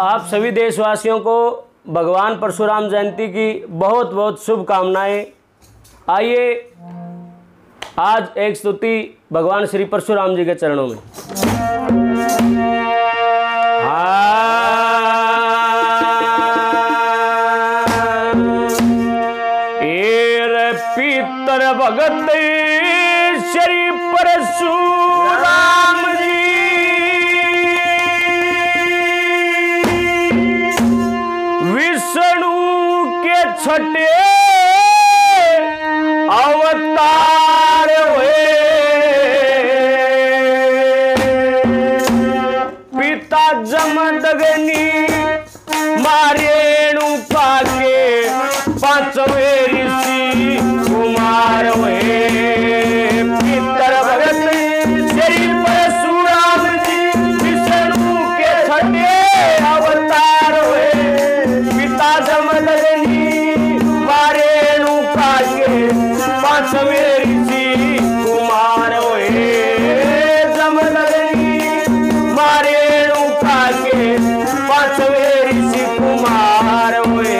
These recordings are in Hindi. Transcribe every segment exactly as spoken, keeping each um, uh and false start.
आप सभी देशवासियों को भगवान परशुराम जयंती की बहुत बहुत शुभकामनाएं। आइए आज एक स्तुति भगवान श्री परशुराम जी के चरणों में। एर पितर भगत श्री परशुराम जी, विष्णु के छठे अवतार हुए। पिता जमदग्नि मारेणु पाके पांचवे ऋषि कुमार हुए। पितर भगत श्री परशुराम जी, विष्णु के छठे अवतार हुए। पिता जमदग्नि मारेणु पाके पांचवे ऋषि कुमार हुए। जमदग्नि मारेणु पाके पांचवे ऋषि कुमार हुए।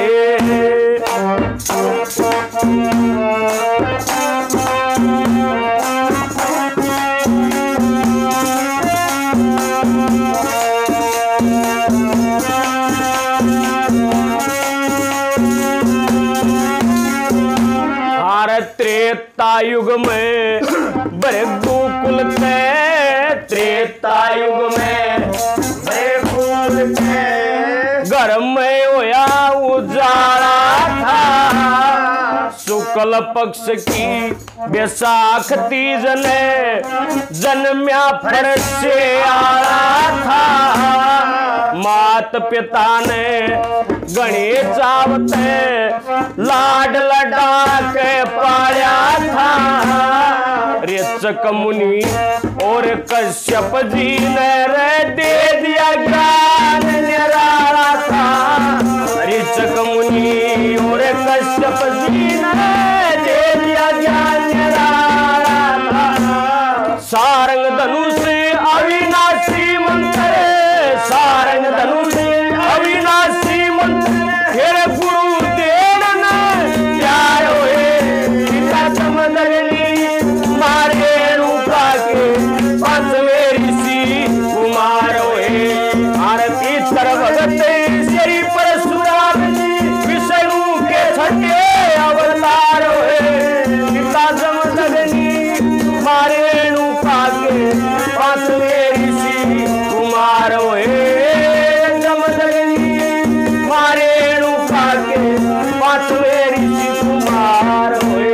त्रेता युग में बड़े गोकुल के, त्रेता युग में बड़े गोकुल के घर में होया उजाला था। शुक्ल पक्ष की बैसाख तीज ने जन्म्या फर से आया था। मात पिता ने गणेश चावते लाड लड़ा के पाया था। ऋचक मुनि और कश्यप जी ने रे दे दिया ज्ञान निराला था। ऋचक मुनि और कश्यप जी ने दे दिया ज्ञान निराला था। सारंग धनुष अविनाशी मंत्र, सारंग धनुष अविनाशी मंत्र तेरे गुरु देन न प्यार होए। पिता जमदग्नि मारेणु पाके पांचवे ऋषि कुमार होए। आरती तर भगत श्री परशुराम जी, विष्णु के छठे अवतार होए। पिता जमदग्नि मारेणु पाके पांचवे ऋषि कुमार होए। जमदग्नि मारेणु पाके पांचवे ऋषि कुमार हुए।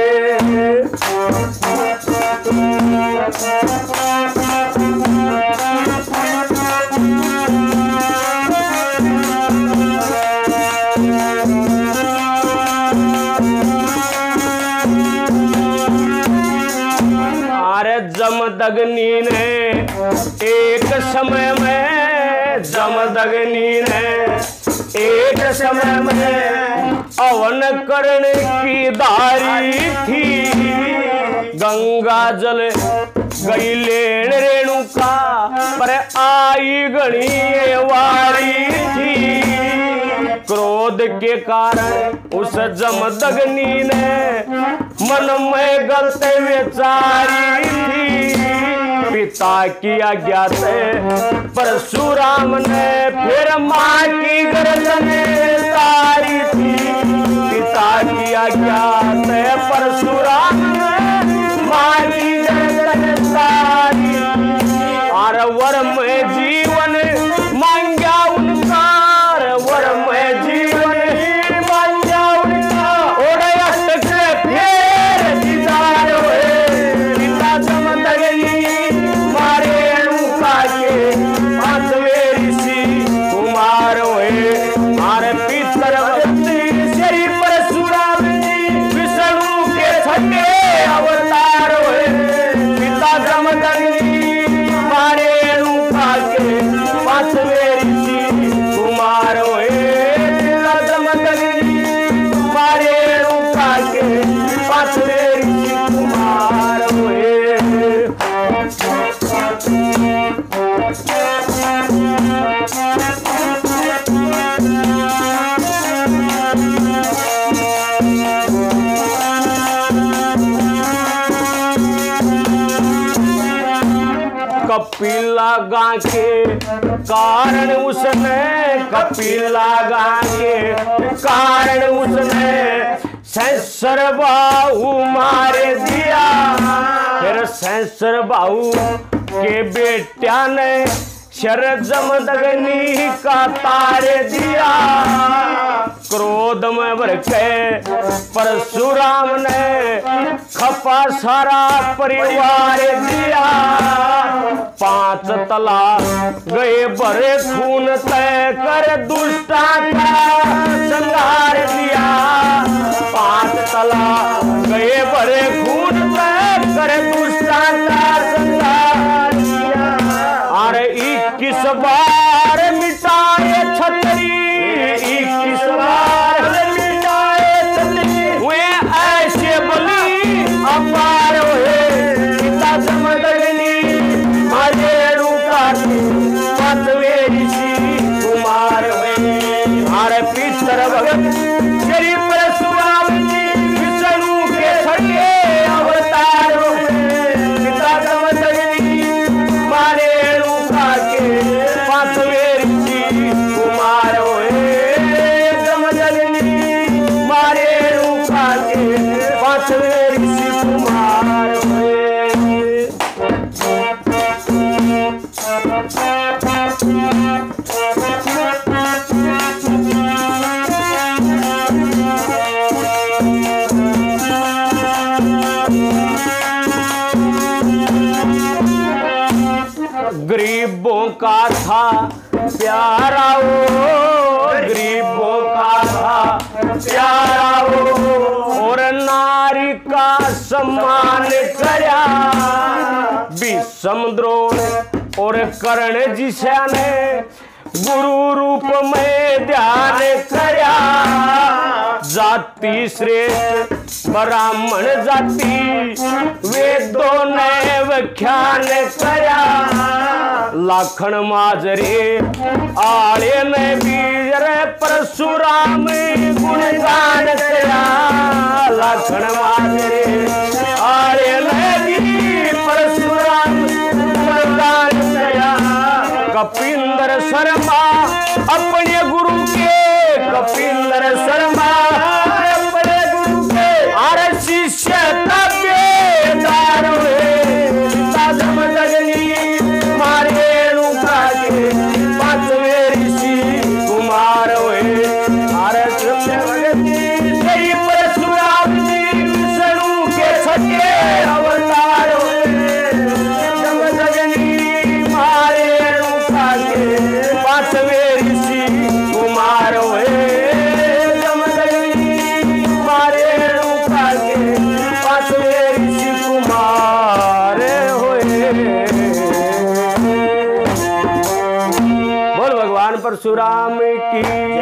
अरे जमदग्नि ने एक समय में, जमदग्नि ने एक समय में अवन करने की दारी थी। गंगा जल गई लेन रेणुका पर आई गणी वारी थी। क्रोध के कारण उस जमदग्नि ने मन में गलते विचारी थी। पिता की आज्ञा से परशुराम ने फिर माँ की गर्दन तारी थी। पिता की आज्ञा से परशुराम ने माँ की गर्दन तारी थी। और वर में जीवन मांगा उनका, वर में जीवन मांगा उनका। और अटके फिर दीदार हुए। पिता जमदग्नि मारेणु पाके पांचवे ऋषि कुमार हुए। हमारे पितर श्री परशुराम जी, विष्णु के छठे कपिला गा के कारण उसने कपिला गा के कारण उसने सैंसर बाहू मार दिया। फिर सैंसर बाहू के बेटिया ने शर जमदग्नि का तार दिया। क्रोध में भर के परशुराम ने खपा सारा परिवार दिया। पांच तला गए भरे खून तय कर दुष्टा का संहार दिया। पांच तला गए भरे खून तय कर दुष्टा का संहार दिया। अरे इक्कीस बार मिटाए छतरी, इक्कीस बार मिटाए छतरी। वे ऐसे बलि अपार हुए पिता जमदग्नि मारे रूका पांचवे ऋषि कुमार हुए। हमारे पितर भगत श्री परशुराम जी विष्णु के छठे अवतार हुए। पिता जमदग्नि मारे रूका के पांचवे ऋषि कुमार हुए। जमदग्नि मारे रूका के पांचवे ऋषि कुमार हुए। गरीबों का था प्यारा वो, गरीबों का था प्यारा वो, और नारी का सम्मान करया। विषम द्रोण और कर्ण जिसने गुरु रूप में ध्यान करया। जाति श्रेष्ठ ब्राह्मण जाति वेदों ने व्याख्यान करया। लाखन माजरे आले ने वीर परशुराम गुणगान करया। लाखन माजरे आले ने वीर परशुराम गुणगान करया। कपिंदर शर्मा अपने गुरु के, कपिंदर शर्मा अपने गुरु के आर शिष्य तबेदार हुए। पिता जमदग्नि मारे रूका के पांचवे ऋषि कुमार हुए। आर श्री परशुराम जी विष्णु के छठे अवतार हुए। जमदग्नि मारे रूका के पांचवे ऋषि कुमार हुए। जमदग्नि मारे रूका के पांचवे ऋषि कुमार हुए। बोल भगवान परशुराम की।